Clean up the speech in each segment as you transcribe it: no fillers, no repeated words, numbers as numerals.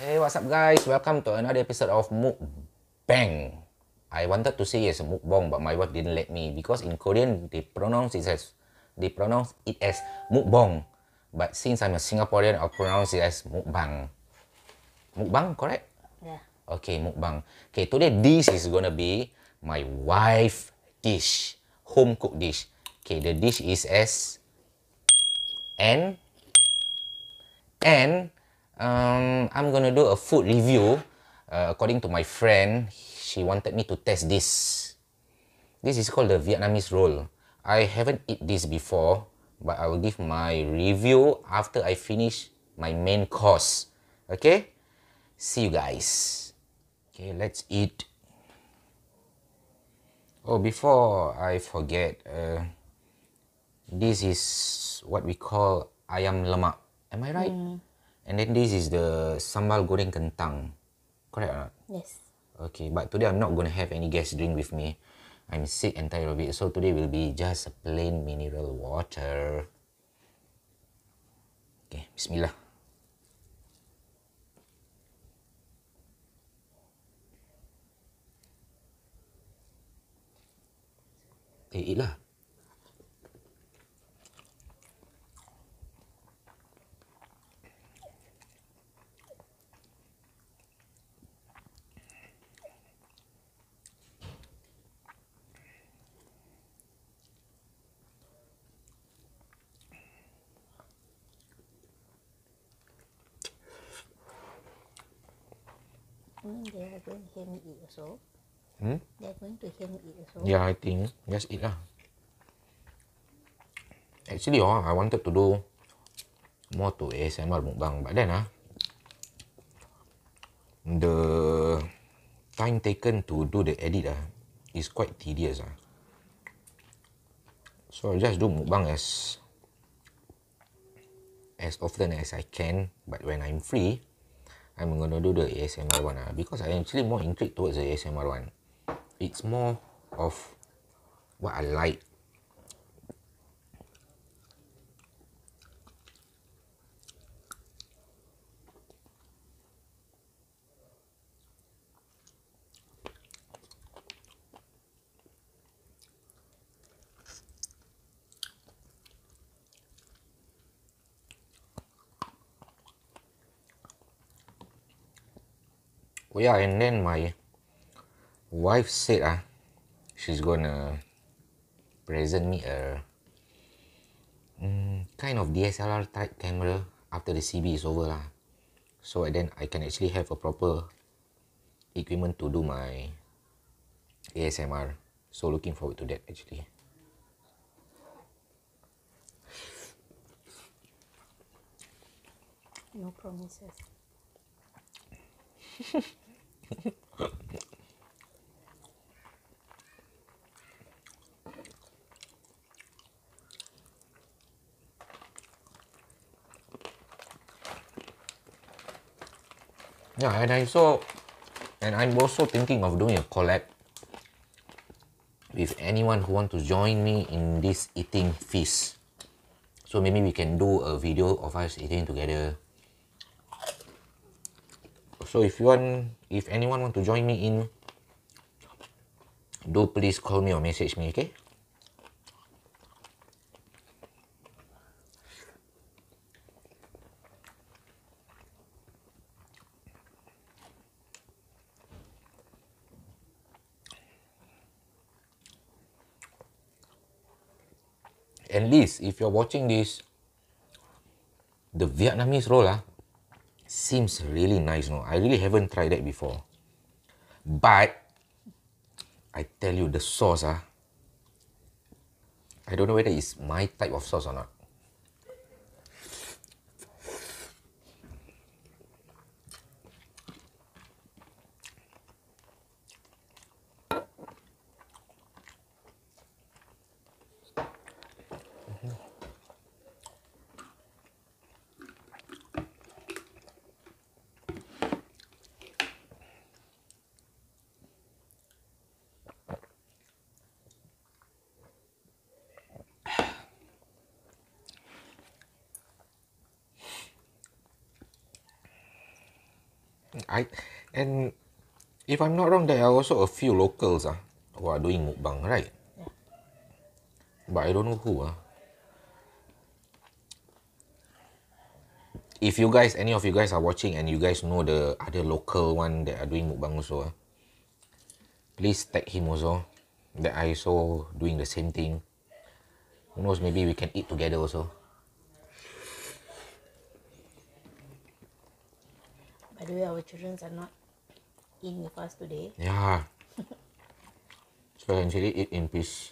Hey, what's up guys? Welcome to another episode of Mukbang. I wanted to say yes, mukbang, but my wife didn't let me because in Korean they pronounce it as mukbang. But since I'm a Singaporean, I'll pronounce it as mukbang. Mukbang, correct? Yeah. Okay, mukbang. Okay, today this is gonna be my wife dish, home cooked dish. Okay, the dish is as and I'm gonna do a food review. According to my friend, she wanted me to test this. This is called the Vietnamese roll. I haven't eat this before, but I will give my review after I finish my main course. Okay? See you guys. Okay, let's eat. Oh, before I forget, this is what we call ayam lemak. Am I right? And then this is the sambal goreng kentang. Correct or not? Yes. Okay, but today I'm not going to have any gas drink with me. I'm sick and tired of it. So today will be just a plain mineral water. Okay, bismillah. Eat lah. They are going to hear me eat also. They are going to hear me eat also. Yeah, I think just eat lah. Actually, I wanted to do more to ASMR mukbang, but then the time taken to do the edit is quite tedious. So I just do mukbang as often as I can, but when I'm free, I'm gonna do the ASMR one because I'm actually more intrigued towards the ASMR one. It's more of what I like. Oh yeah, and then my wife said she's gonna present me a kind of DSLR type camera after the CB is over lah. So then I can actually have a proper equipment to do my ASMR. So looking forward to that actually. No promises. Yeah, and I'm also thinking of doing a collab with anyone who want to join me in this eating feast. So maybe we can do a video of us eating together. So if anyone want to join me in, do please call me or message me, okay? At least if you're watching this, the Vietnamese roll seems really nice. No, I really haven't tried that before. But I tell you, the sauce I don't know whether it's my type of sauce or not. And if I'm not wrong, there are also a few locals who are doing mukbang, right? Yeah. But I don't know who. If you guys, any of you guys are watching and you guys know the other local one that are doing mukbang also, please tag him also. That I also doing the same thing. Who knows, maybe we can eat together also. By the way, our children are not in with us today. Yeah. So I actually eat in peace.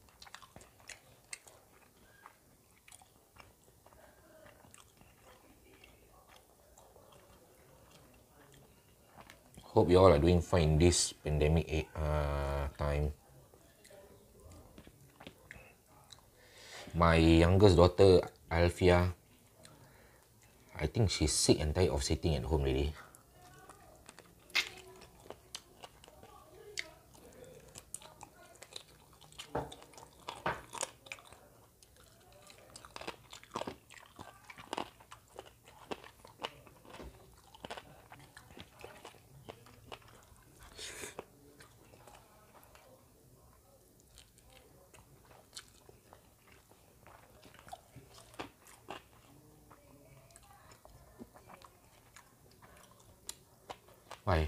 Hope you all are doing fine in this pandemic time. My youngest daughter, Alfia, I think she's sick and tired of sitting at home really. Why?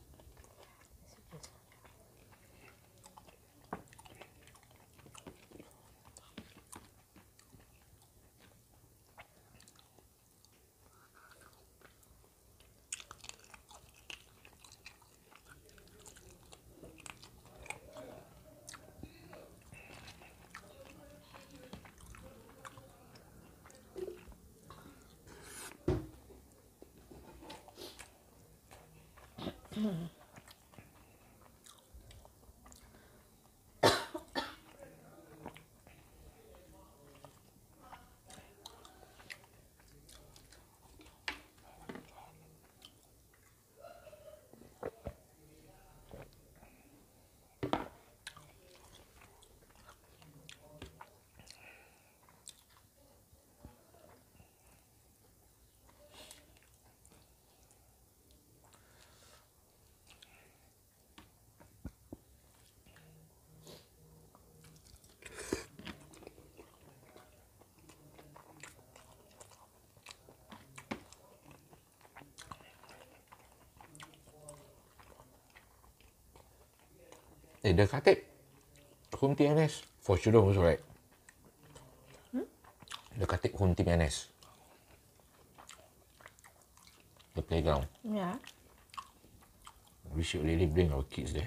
The khatib home team NS for children also, right? The khatib home team NS. The playground. Yeah. We should really bring our kids there.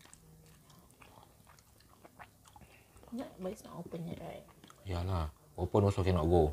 Yeah, but it's not open yet, right? Yeah lah. Open also cannot go.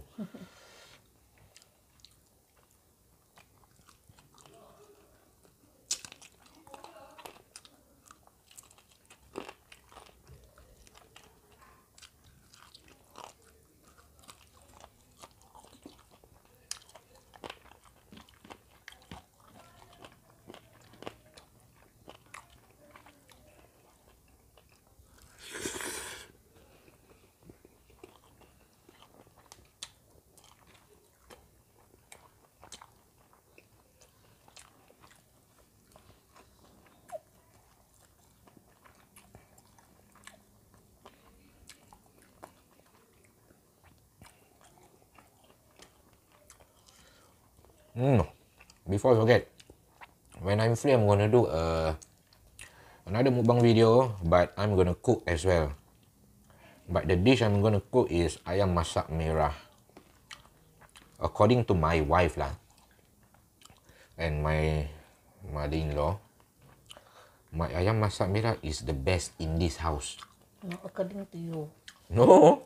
Before I forget, when I'm free, I'm gonna do another mukbang video, but I'm gonna cook as well. But the dish I'm gonna cook is ayam masak merah. According to my wife lah, and my mother-in-law, my ayam masak merah is the best in this house. No, according to you. No.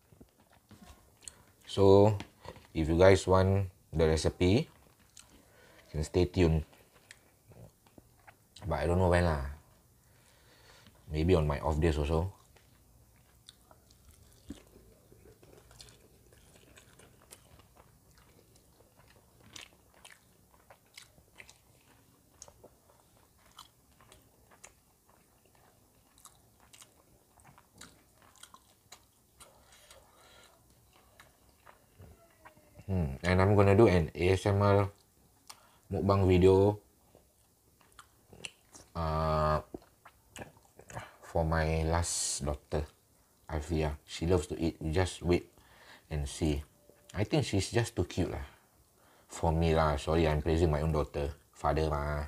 So, if you guys want the recipe, you can stay tuned. But I don't know when lah. Maybe on my off days also. And I'm gonna do an ASMR mukbang video for my last daughter, Alfia. She loves to eat. You just wait and see. I think she's just too cute lah. For me lah. Sorry, I'm praising my own daughter. Father mah.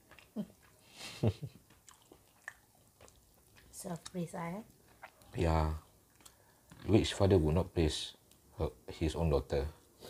Self-praise, Yeah. Which father would not praise his own daughter?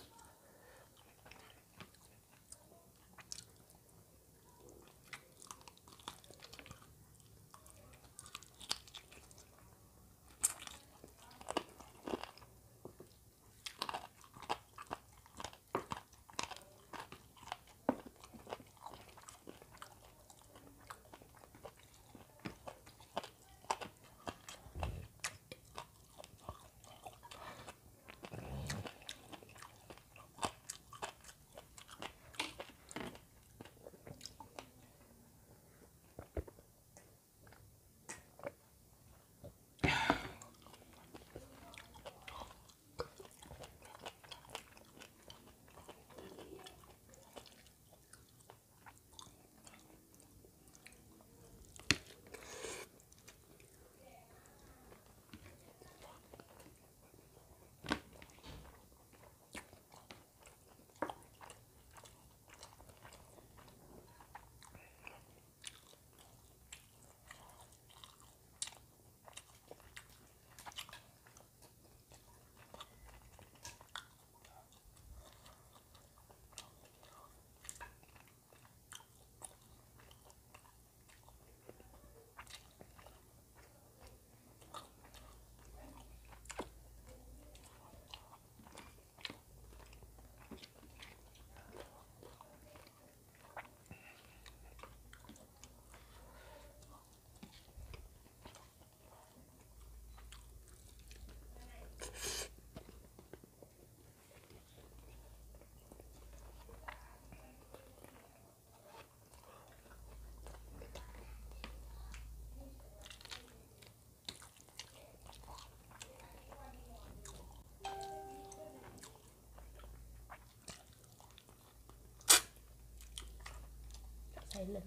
Silent.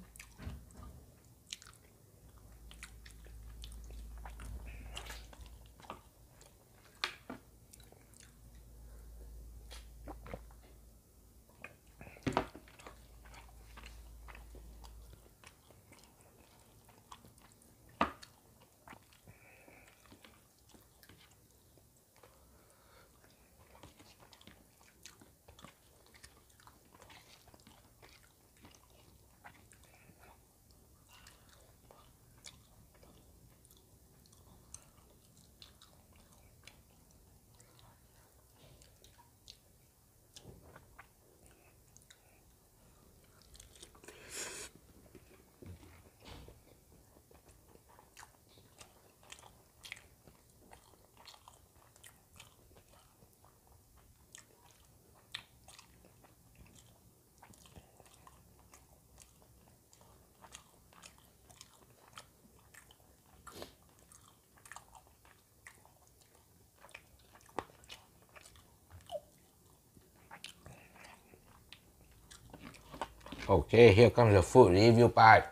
Okay, here comes the food review part.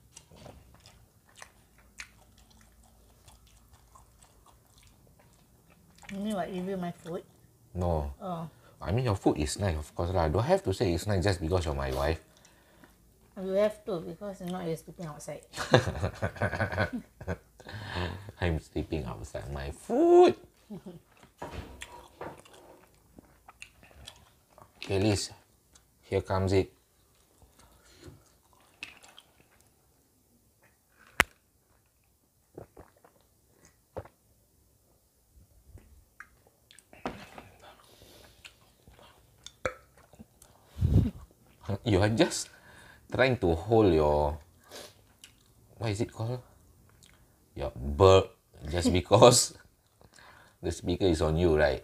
You mean what, review my food? No. Oh. I mean, your food is nice, of course lah. Do I have to say it's nice just because you're my wife? You have to, because if not, you're sleeping outside. I'm sleeping outside my food. Okay, Liz. Here comes it. You are just trying to hold your, what is it called? Your burp, just because the speaker is on you, right?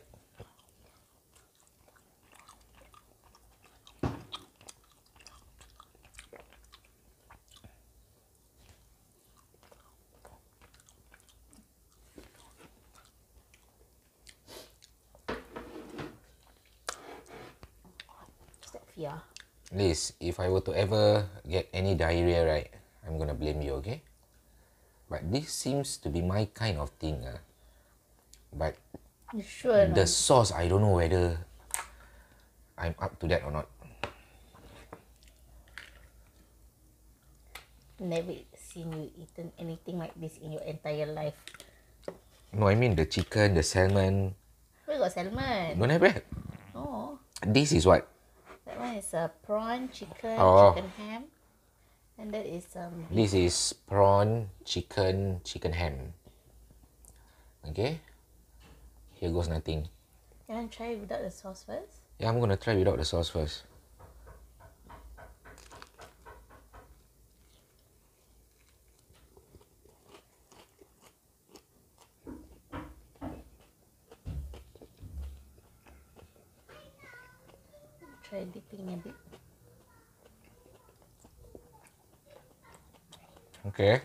Is that fear? Liz, if I were to ever get any diarrhea, right, I'm gonna blame you, okay? But this seems to be my kind of thing. But You sure? the sauce, I don't know whether I'm up to that or not. Never seen you eaten anything like this in your entire life. No, I mean the chicken, the salmon. Where got salmon? Don't have that. Oh, This is what? that one is a prawn, chicken, Oh. chicken ham, and that is This is prawn, chicken ham. Okay. Here goes nothing. You want to try it without the sauce first? Yeah, I'm gonna try without the sauce first. Try dipping a bit. Okay.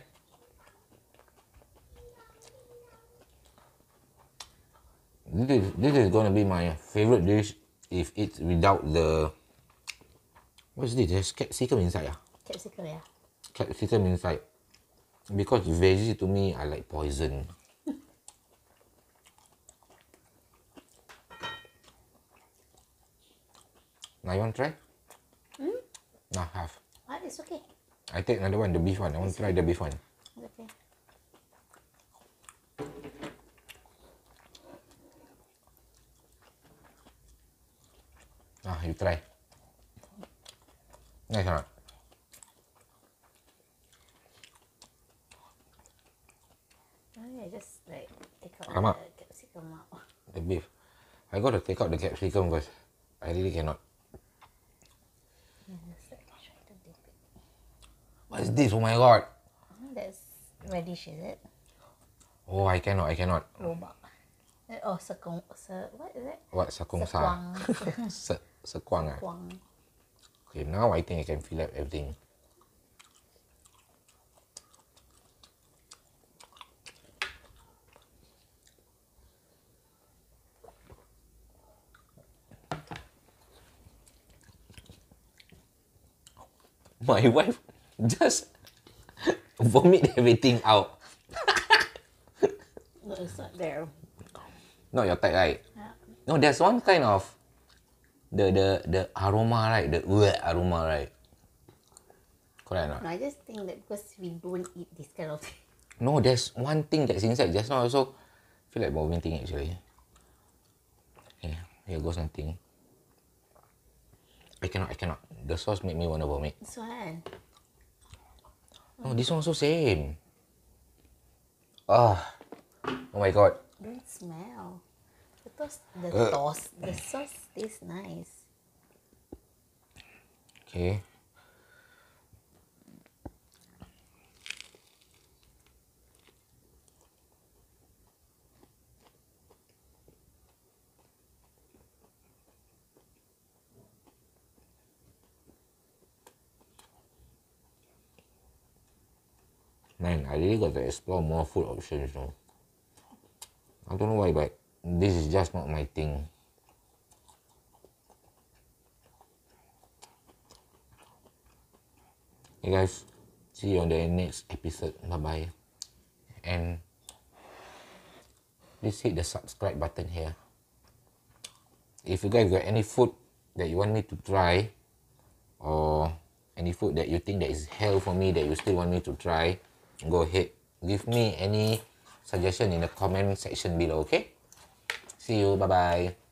This is gonna be my favorite dish if it's without the. What's this? There's capsicum inside. Capsicum, yeah. Capsicum inside. Because veggie to me are like poison. Now you want to try? Nah, have. What? It's okay. I take another one, the beef one. I want to try the beef one. It's okay. You try. Nice or not? I just like take out Alamak. the capsicum out. The beef. I got to take out the capsicum because I really cannot. Just like try to dip it. What is this? Oh my god. That's radish, is it? Oh, I cannot. Lobak. Oh, sekong. What is it? What? Sakongsa? Sekwang. Sekwang. Sekwang. Okay, now I think I can fill up everything. My wife just vomit everything out. No, it's not there. Not your type, right? Yeah. No, there's one kind of the aroma, right? The aroma, right? Correct or not? No, I just think that because we don't eat this kind of thing. No, there's one thing that's inside. Just now also feel like vomiting actually. Okay, here goes nothing. I cannot. The sauce make me want to vomit. This one. No, this one also same. Oh my god. Don't smell. The sauce tastes nice. Okay. Man, I really got to explore more food options, you know. I don't know why, but this is just not my thing. Hey guys, see you on the next episode. Bye-bye. And please hit the subscribe button here. If you guys got any food that you want me to try, or any food that you think that is hell for me that you still want me to try, go ahead. Give me any suggestion in the comment section below, okay? See you. Bye-bye.